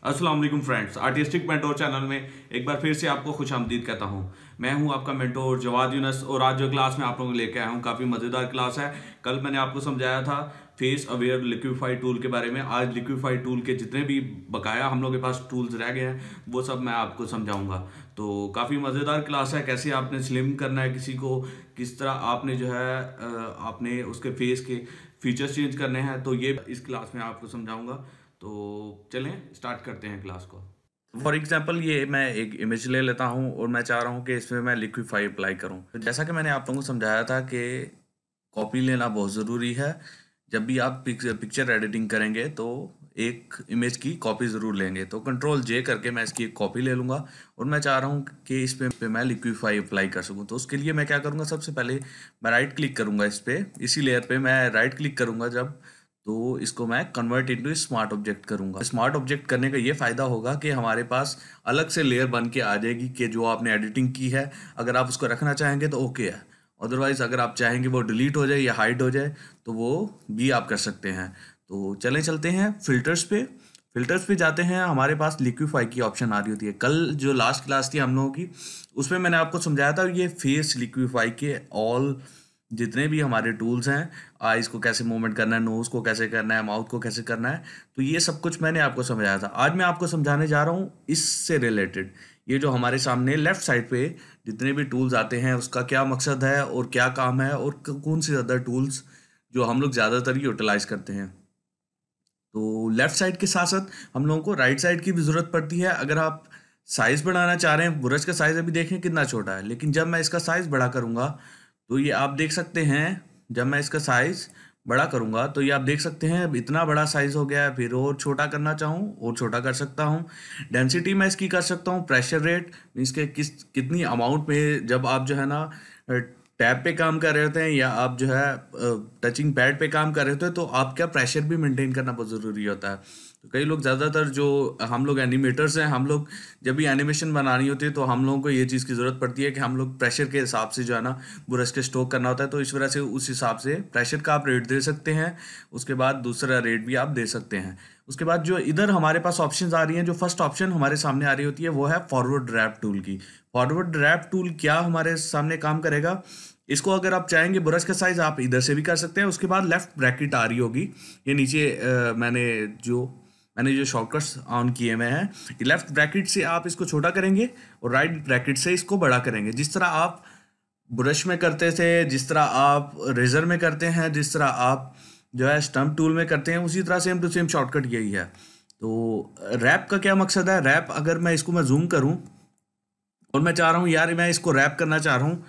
अस्सलाम वालेकुम friends, artistic mentor channel में एक बार फिर से आपको खुशामदीद कहता हूं। मैं हूं आपका मेंटोर जवाद यूनस और आज जो क्लास में आप लोगों को लेकर आया हूं काफ़ी मज़ेदार क्लास है। कल मैंने आपको समझाया था फेस अवेयर लिक्विफाई टूल के बारे में। आज लिक्विफाई टूल के जितने भी बकाया हम लोग के पास टूल्स रह गए हैं वो सब मैं आपको समझाऊंगा। तो काफ़ी मज़ेदार क्लास है, कैसे आपने स्लिम करना है किसी को, किस तरह आपने जो है आपने उसके फेस के फीचर्स चेंज करने हैं, तो ये इस क्लास में आपको समझाऊंगा। तो चलें स्टार्ट करते हैं क्लास को। फॉर एग्जाम्पल ये मैं एक इमेज ले लेता हूँ और मैं चाह रहा हूँ कि इसमें मैं लिक्विफाई अप्लाई करूँ। तो जैसा कि मैंने आप लोगों को समझाया था कि कॉपी लेना बहुत ज़रूरी है। जब भी आप पिक्चर एडिटिंग करेंगे तो एक इमेज की कॉपी ज़रूर लेंगे। तो कंट्रोल जे करके मैं इसकी एक कॉपी ले लूँगा और मैं चाह रहा हूँ कि इस पे मैं लिक्विफाई अप्लाई कर सकूँ। तो उसके लिए मैं क्या करूँगा, सबसे पहले मैं राइट क्लिक करूँगा, इस पर इसी लेयर पे मैं राइट क्लिक करूँगा जब, तो इसको मैं कन्वर्ट इनटू स्मार्ट ऑब्जेक्ट करूँगा। स्मार्ट ऑब्जेक्ट करने का ये फ़ायदा होगा कि हमारे पास अलग से लेयर बन के आ जाएगी कि जो आपने एडिटिंग की है, अगर आप उसको रखना चाहेंगे तो ओके है, अदरवाइज़ अगर आप चाहेंगे वो डिलीट हो जाए या हाइड हो जाए तो वो भी आप कर सकते हैं। तो चलते हैं फिल्टर्स पे जाते हैं। हमारे पास लिक्विफाई की ऑप्शन आ रही होती है। कल जो लास्ट क्लास थी हम लोगों की, उसमें मैंने आपको समझाया था ये फेस लिक्विफाई के ऑल जितने भी हमारे टूल्स हैं, आइज़ को कैसे मूवमेंट करना है, नोज़ को कैसे करना है, माउथ को कैसे करना है, तो ये सब कुछ मैंने आपको समझाया था। आज मैं आपको समझाने जा रहा हूँ इससे रिलेटेड। ये जो हमारे सामने लेफ्ट साइड पे जितने भी टूल्स आते हैं उसका क्या मकसद है और क्या काम है और कौन से ज़्यादा टूल्स जो हम लोग ज़्यादातर यूटिलाइज करते हैं। तो लेफ्ट साइड के साथ साथ हम लोगों को राइट साइड की भी ज़रूरत पड़ती है। अगर आप साइज़ बढ़ाना चाह रहे हैं, ब्रश का साइज़ अभी देखें कितना छोटा है, लेकिन जब मैं इसका साइज़ बड़ा करूँगा तो ये आप देख सकते हैं, जब मैं इसका साइज़ बड़ा करूँगा तो ये आप देख सकते हैं अब इतना बड़ा साइज़ हो गया है। फिर और छोटा करना चाहूँ और छोटा कर सकता हूँ। डेंसिटी मैं इसकी कर सकता हूँ, प्रेशर रेट मीन्स के कितनी अमाउंट में, जब आप जो है ना टैब पे काम कर रहे होते हैं या आप जो है टचिंग पैड पे काम कर रहे होते हैं, तो आपका प्रेशर भी मेंटेन करना बहुत ज़रूरी होता है। तो कई लोग ज़्यादातर जो हम लोग एनिमेटर्स हैं, हम लोग जब भी एनिमेशन बनानी होती है तो हम लोगों को ये चीज़ की ज़रूरत पड़ती है कि हम लोग प्रेशर के हिसाब से जो है ना ब्रश के स्ट्रोक करना होता है। तो इस वजह से उस हिसाब से प्रेशर का आप रेट दे सकते हैं, उसके बाद दूसरा रेट भी आप दे सकते हैं। उसके बाद जो इधर हमारे पास ऑप्शंस आ रही हैं, जो फर्स्ट ऑप्शन हमारे सामने आ रही होती है वो है फॉरवर्ड ड्रैफ्ट टूल की। फॉरवर्ड ड्रैफ्ट टूल क्या हमारे सामने काम करेगा, इसको अगर आप चाहेंगे ब्रश का साइज आप इधर से भी कर सकते हैं। उसके बाद लेफ्ट ब्रैकेट आ रही होगी, ये नीचे मैंने जो शॉर्टकट्स ऑन किए हुए हैं, लेफ्ट ब्रैकेट से आप इसको छोटा करेंगे और राइट ब्रैकेट से इसको बड़ा करेंगे। जिस तरह आप ब्रश में करते थे, जिस तरह आप रेजर में करते हैं, जिस तरह आप जो है स्टम्प टूल में करते हैं, उसी तरह सेम टू सेम शॉर्टकट यही है। तो रैप का क्या मकसद है, रैप अगर मैं इसको जूम करूं और मैं चाह रहा हूं यार मैं इसको रैप करना चाह रहा हूं,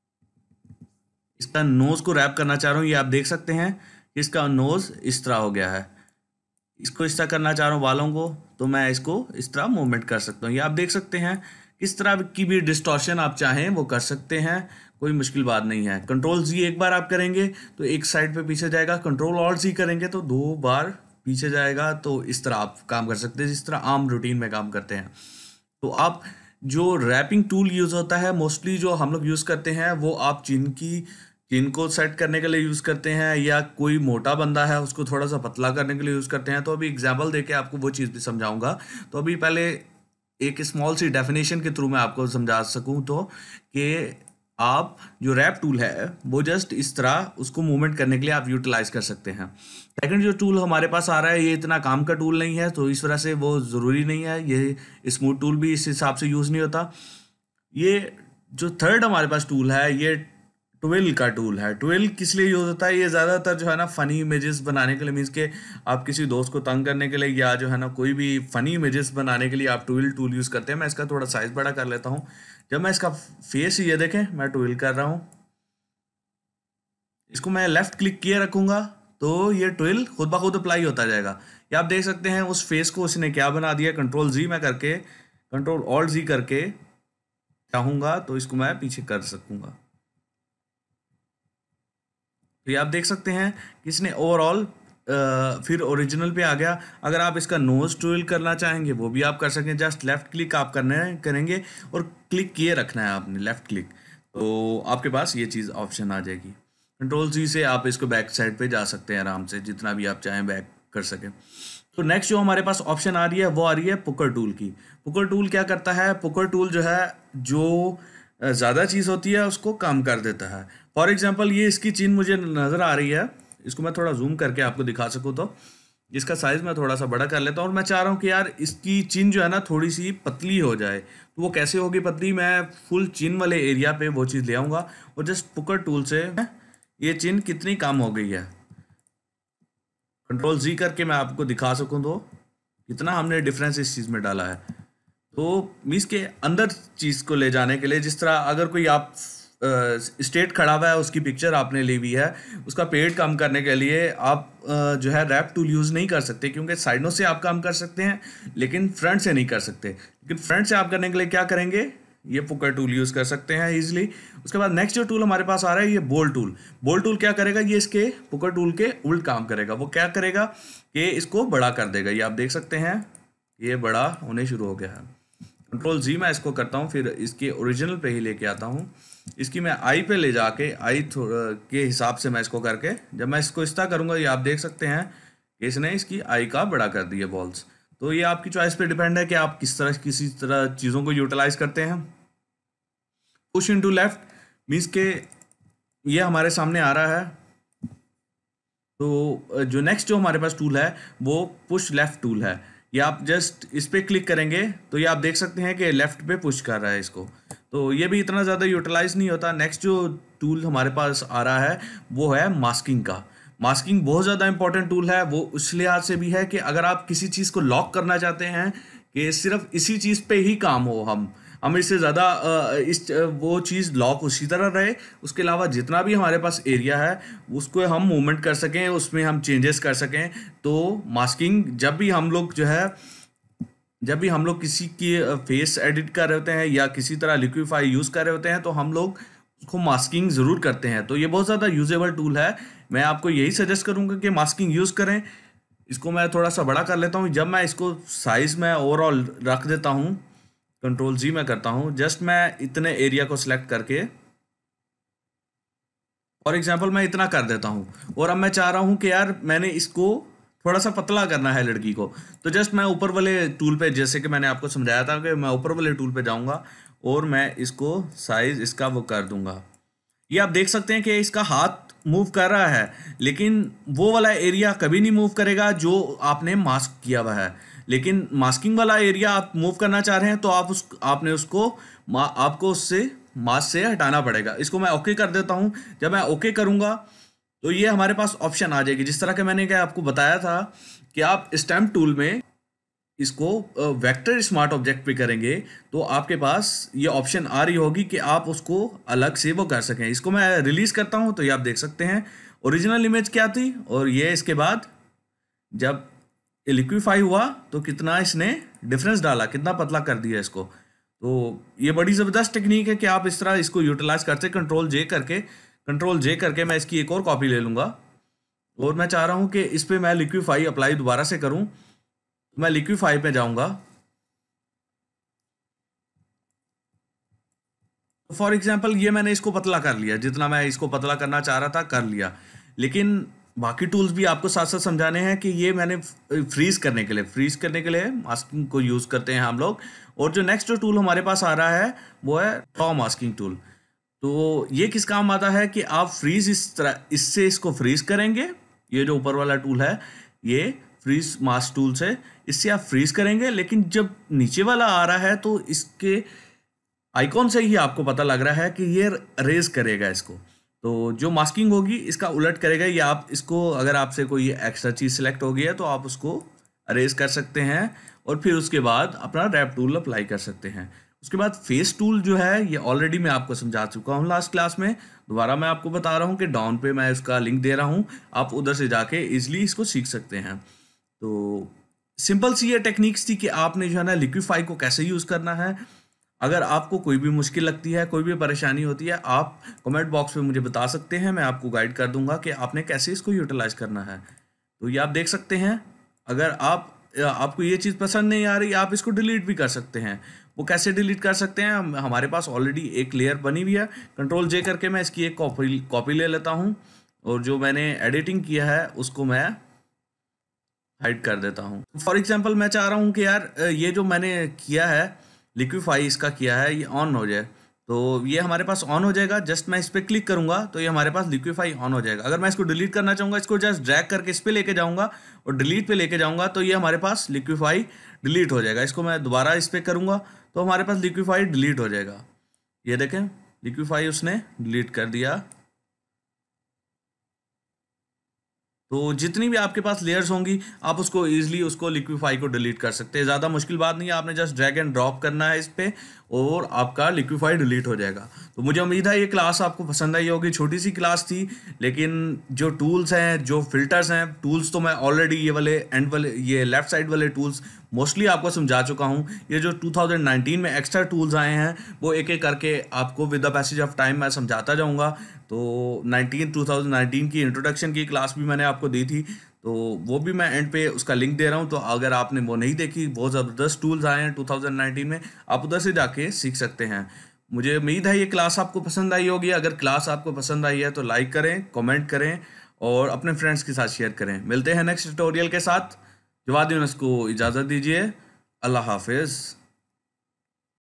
इसका नोज को रैप करना चाह रहा हूँ, ये आप देख सकते हैं कि इसका नोज इस तरह हो गया है। इसको इस तरह करना चाह रहा हूँ बालों को, तो मैं इसको इस तरह मूवमेंट कर सकता हूँ। ये आप देख सकते हैं, किस तरह की भी डिस्टॉर्शन आप चाहें वो कर सकते हैं, कोई मुश्किल बात नहीं है। कंट्रोल जी एक बार आप करेंगे तो एक साइड पे पीछे जाएगा, कंट्रोल और जी करेंगे तो 2 बार पीछे जाएगा। तो इस तरह आप काम कर सकते हैं जिस तरह आम रूटीन में काम करते हैं। तो आप जो रैपिंग टूल यूज़ होता है मोस्टली जो हम लोग यूज़ करते हैं, वो आप चिन को सेट करने के लिए यूज़ करते हैं, या कोई मोटा बंदा है उसको थोड़ा सा पतला करने के लिए यूज़ करते हैं। तो अभी एग्जाम्पल देके आपको वो चीज़ भी समझाऊंगा। तो अभी पहले एक स्मॉल सी डेफिनेशन के थ्रू मैं आपको समझा सकूं तो, कि आप जो रैप टूल है वो जस्ट इस तरह उसको मूवमेंट करने के लिए आप यूटिलाइज कर सकते हैं। सेकंड जो टूल हमारे पास आ रहा है ये इतना काम का टूल नहीं है, तो इस वजह से वो ज़रूरी नहीं है। ये स्मूथ टूल भी इस हिसाब से यूज़ नहीं होता। ये जो थर्ड हमारे पास टूल है ये ट्विल का टूल है। ट्विल किस लिए यूज़ होता है, ये ज़्यादातर जो है ना फ़नी इमेजेस बनाने के लिए, मीन्स के आप किसी दोस्त को तंग करने के लिए या जो है ना कोई भी फ़नी इमेजेस बनाने के लिए आप ट्विल टूल यूज़ करते हैं। मैं इसका थोड़ा साइज़ बड़ा कर लेता हूँ। जब मैं इसका फेस, ये देखें मैं ट्विल कर रहा हूँ, इसको मैं लेफ़्ट क्लिक किए रखूँगा तो ये ट्विल खुद ब खुद अप्लाई होता जाएगा। ये आप देख सकते हैं उस फेस को उसने क्या बना दिया। कंट्रोल जी मैं करके, कंट्रोल ऑल्ट जी करके चाहूँगा तो इसको मैं पीछे कर सकूँगा। तो ये आप देख सकते हैं कि इसने ओवरऑल फिर ओरिजिनल पे आ गया। अगर आप इसका नोज ट्विल करना चाहेंगे वो भी आप कर सकें। जस्ट लेफ्ट क्लिक आप करेंगे और क्लिक किए रखना है आपने लेफ्ट क्लिक, तो आपके पास ये चीज़ ऑप्शन आ जाएगी। कंट्रोल जी से आप इसको बैक साइड पे जा सकते हैं आराम से, जितना भी आप चाहें बैक कर सकें। तो नेक्स्ट जो हमारे पास ऑप्शन आ रही है वो आ रही है पुकर टूल की। पुकर टूल क्या करता है? पुकर टूल जो है, जो ज़्यादा चीज़ होती है उसको कम कर देता है। फॉर एग्जांपल ये इसकी चिन्ह मुझे नज़र आ रही है, इसको मैं थोड़ा जूम करके आपको दिखा सकूँ तो इसका साइज़ मैं थोड़ा सा बड़ा कर लेता हूँ, और मैं चाह रहा हूँ कि यार इसकी चिन्ह जो है ना थोड़ी सी पतली हो जाए। तो वो कैसे होगी पतली? मैं फुल चिन्ह वाले एरिया पे वो चीज़ ले आऊँगा और जस्ट पुकर टूल से ये चिन्ह कितनी कम हो गई है, कंट्रोल जी करके मैं आपको दिखा सकूं तो कितना हमने डिफरेंस इस चीज़ में डाला है। तो मीन्स के अंदर चीज़ को ले जाने के लिए, जिस तरह अगर कोई आप स्टेट खड़ा हुआ है, उसकी पिक्चर आपने ली हुई है, उसका पेड़ कम करने के लिए आप जो है रैप टूल यूज़ नहीं कर सकते, क्योंकि साइडों से आप काम कर सकते हैं लेकिन फ्रंट से नहीं कर सकते। लेकिन फ्रंट से आप करने के लिए क्या करेंगे? ये पुकर टूल यूज़ कर सकते हैं इजीली। उसके बाद नेक्स्ट जो टूल हमारे पास आ रहा है ये बोल टूल। बोल टूल क्या करेगा? ये इसके पुकर टूल के उल्ट काम करेगा। वो क्या करेगा कि इसको बड़ा कर देगा। ये आप देख सकते हैं ये बड़ा होने शुरू हो गया है। कंट्रोल जी मैं इसको करता हूँ, फिर इसके ओरिजिनल पे ही लेके आता हूँ। इसकी मैं आई पे ले जाके आई के हिसाब से मैं इसको करके, जब मैं इसको इस तरह करूँगा ये आप देख सकते हैं कि इसने इसकी आई का बड़ा कर दिया बॉल्स। तो ये आपकी चॉइस पे डिपेंड है कि आप किसी तरह चीज़ों को यूटिलाइज करते हैं। पुश इनटू लेफ्ट मीन्स के ये हमारे सामने आ रहा है। तो जो नेक्स्ट जो हमारे पास टूल है वो पुश लेफ्ट टूल है। ये आप जस्ट इस पर क्लिक करेंगे तो ये आप देख सकते हैं कि लेफ्ट पे पुश कर रहा है इसको। तो ये भी इतना ज़्यादा यूटिलाइज नहीं होता। नेक्स्ट जो टूल हमारे पास आ रहा है वो है मास्किंग का। मास्किंग बहुत ज़्यादा इंपॉर्टेंट टूल है। वो उस लिहाज से भी है कि अगर आप किसी चीज़ को लॉक करना चाहते हैं कि सिर्फ इसी चीज़ पे ही काम हो, हम इससे ज़्यादा वो चीज़ लॉक उसी तरह रहे, उसके अलावा जितना भी हमारे पास एरिया है उसको हम मूवमेंट कर सकें, उसमें हम चेंजेस कर सकें। तो मास्किंग जब भी हम लोग किसी की फेस एडिट कर रहे होते हैं या किसी तरह लिक्विफाई यूज़ कर रहे होते हैं तो हम लोग उसको मास्किंग ज़रूर करते हैं। तो ये बहुत ज़्यादा यूजेबल टूल है। मैं आपको यही सजेस्ट करूँगा कि मास्किंग यूज़ करें। इसको मैं थोड़ा सा बड़ा कर लेता हूँ। जब मैं इसको साइज़ में ओवरऑल रख देता हूँ, कंट्रोल जी मैं करता हूँ, जस्ट मैं इतने एरिया को सिलेक्ट करके फॉर एग्जांपल मैं इतना कर देता हूँ। और अब मैं चाह रहा हूँ कि यार मैंने इसको थोड़ा सा पतला करना है लड़की को, तो जस्ट मैं ऊपर वाले टूल पे, जैसे कि मैंने आपको समझाया था कि मैं ऊपर वाले टूल पे जाऊँगा और मैं इसको साइज़ इसका वो कर दूंगा। ये आप देख सकते हैं कि इसका हाथ मूव कर रहा है लेकिन वो वाला एरिया कभी नहीं मूव करेगा जो आपने मास्क किया हुआ है। लेकिन मास्किंग वाला एरिया आप मूव करना चाह रहे हैं तो आपको उससे मास्क से हटाना पड़ेगा। इसको मैं ओके कर देता हूँ। जब मैं ओके करूँगा तो ये हमारे पास ऑप्शन आ जाएगी, जिस तरह के मैंने क्या आपको बताया था कि आप स्टैम्प टूल में इसको वेक्टर स्मार्ट ऑब्जेक्ट पे करेंगे तो आपके पास ये ऑप्शन आ रही होगी कि आप उसको अलग से वो कर सकें। इसको मैं रिलीज करता हूँ तो ये आप देख सकते हैं ओरिजिनल इमेज क्या थी और ये इसके बाद जब लिक्विफाई हुआ तो कितना इसने डिफरेंस डाला, कितना पतला कर दिया इसको। तो ये बड़ी ज़बरदस्त टेक्निक है कि आप इस तरह इसको यूटिलाइज करते। कंट्रोल जे करके मैं इसकी एक और कॉपी ले लूँगा और मैं चाह रहा हूँ कि इस पर मैं लिक्विफाई अप्लाई दोबारा से करूँ। मैं लिक्विफाई पे जाऊंगा। फॉर एग्जांपल ये मैंने इसको पतला कर लिया, जितना मैं इसको पतला करना चाह रहा था कर लिया। लेकिन बाकी टूल्स भी आपको साथ साथ समझाने हैं कि ये मैंने फ्रीज करने के लिए मास्किंग को यूज़ करते हैं हम लोग। और जो नेक्स्ट जो टूल हमारे पास आ रहा है वो है ड्रॉ मास्किंग टूल। तो ये किस काम आता है कि आप फ्रीज इस तरह इससे इसको फ्रीज करेंगे। ये जो ऊपर वाला टूल है ये फ्रीज मास्क टूल से इससे आप फ्रीज करेंगे, लेकिन जब नीचे वाला आ रहा है तो इसके आइकॉन से ही आपको पता लग रहा है कि ये रेज करेगा इसको। तो जो मास्किंग होगी इसका उलट करेगा। या आप इसको अगर आपसे कोई एक्स्ट्रा चीज़ सेलेक्ट हो गई है तो आप उसको अरेज कर सकते हैं और फिर उसके बाद अपना रैप टूल अप्लाई कर सकते हैं। उसके बाद फेस टूल जो है ये ऑलरेडी मैं आपको समझा चुका हूँ लास्ट क्लास में। दोबारा मैं आपको बता रहा हूँ कि डाउन पे मैं इसका लिंक दे रहा हूँ, आप उधर से जाके इजीली इसको सीख सकते हैं। तो सिंपल सी ये टेक्निक्स थी कि आपने जो है ना लिक्विफाई को कैसे यूज़ करना है। अगर आपको कोई भी मुश्किल लगती है, कोई भी परेशानी होती है, आप कमेंट बॉक्स में मुझे बता सकते हैं। मैं आपको गाइड कर दूंगा कि आपने कैसे इसको यूटिलाइज करना है। तो ये आप देख सकते हैं। अगर आपको ये चीज़ पसंद नहीं आ रही आप इसको डिलीट भी कर सकते हैं। वो कैसे डिलीट कर सकते हैं? हमारे पास ऑलरेडी एक लेयर बनी हुई है। कंट्रोल जे करके मैं इसकी एक कॉपी ले लेता हूँ और जो मैंने एडिटिंग किया है उसको मैं हाइड कर देता हूँ। फॉर एग्जांपल मैं चाह रहा हूँ कि यार ये जो मैंने किया है, लिक्विफाई इसका किया है, ये ऑन हो जाए। तो ये हमारे पास ऑन हो जाएगा, जस्ट मैं इस पर क्लिक करूंगा तो ये हमारे पास लिक्विफाई ऑन हो जाएगा। अगर मैं इसको डिलीट करना चाहूँगा, इसको जस्ट ड्रैग करके इस पर लेके जाऊँगा और डिलीट पे लेके जाऊँगा तो ये हमारे पास लिक्विफाई डिलीट हो जाएगा। इसको मैं दोबारा इस पर करूँगा तो हमारे पास लिक्विफाई डिलीट हो जाएगा। ये देखें, लिक्विफाई उसने डिलीट कर दिया। तो जितनी भी आपके पास लेयर्स होंगी आप उसको ईजिली उसको लिक्विफाई को डिलीट कर सकते हैं। ज़्यादा मुश्किल बात नहीं है, आपने जस्ट ड्रैग एंड ड्रॉप करना है इस पर और आपका लिक्विफाई डिलीट हो जाएगा। तो मुझे उम्मीद है ये क्लास आपको पसंद आई होगी। छोटी सी क्लास थी, लेकिन जो टूल्स हैं, जो फिल्टर्स हैं, टूल्स तो मैं ऑलरेडी ये वाले एंड वाले, ये लेफ्ट साइड वाले टूल्स मोस्टली आपको समझा चुका हूँ। ये जो 2019 में एक्स्ट्रा टूल्स आए हैं वो एक एक करके आपको with the passage of time मैं समझाता जाऊँगा। तो 2019 की इंट्रोडक्शन की क्लास भी मैंने आपको दी थी, तो वो भी मैं एंड पे उसका लिंक दे रहा हूँ। तो अगर आपने वो नहीं देखी, बहुत ज़बरदस्त टूल्स आए हैं 2019 में, आप उधर से जाके सीख सकते हैं। मुझे उम्मीद है ये क्लास आपको पसंद आई होगी। अगर क्लास आपको पसंद आई है तो लाइक करें, कमेंट करें और अपने फ्रेंड्स के साथ शेयर करें। मिलते हैं नेक्स्ट ट्यूटोरियल के साथ। जवाद यूनुस को इजाज़त दीजिए। अल्लाह हाफिज़।